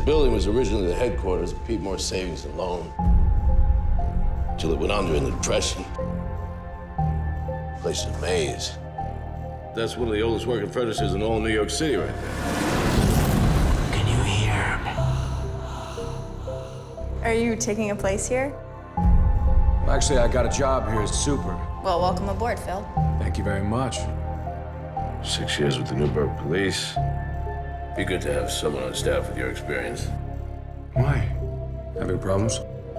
building was originally the headquarters of Pete Moore Savings and Loan. Till it went under in the Depression. The place is a maze. That's one of the oldest working furnaces in all New York City right there. Can you hear me? Are you taking a place here? Actually, I got a job here as super. Well, welcome aboard, Phil. Thank you very much. 6 years with the Newburgh Police. Be good to have someone on staff with your experience. Why? Having problems?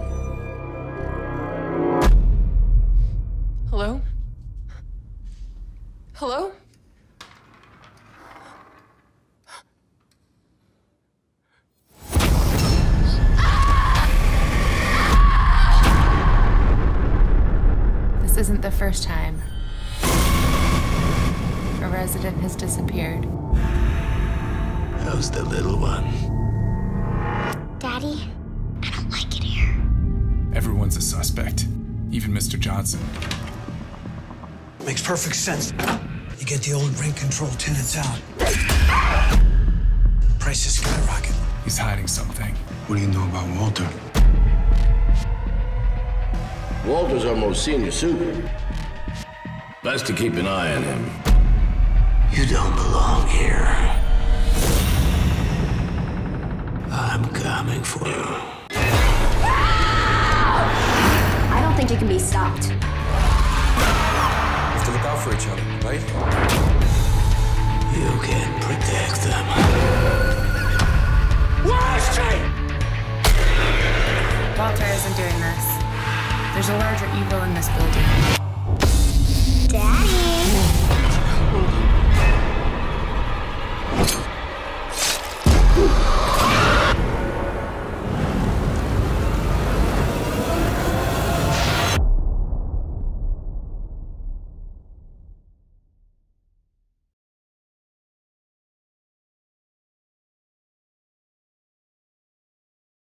Hello? Hello? This isn't the first time a resident has disappeared. How's the little one? Daddy, I don't like it here. Everyone's a suspect, even Mr. Johnson. Makes perfect sense. You get the old rent-controlled tenants out. Prices skyrocket. He's hiding something. What do you know about Walter? Walter's our most senior super. Best to keep an eye on him. You don't belong here. I'm coming for you. I don't think it can be stopped. We have to look out for each other, right? You can protect them. Where is she? Walter isn't doing this. There's a larger evil in this building.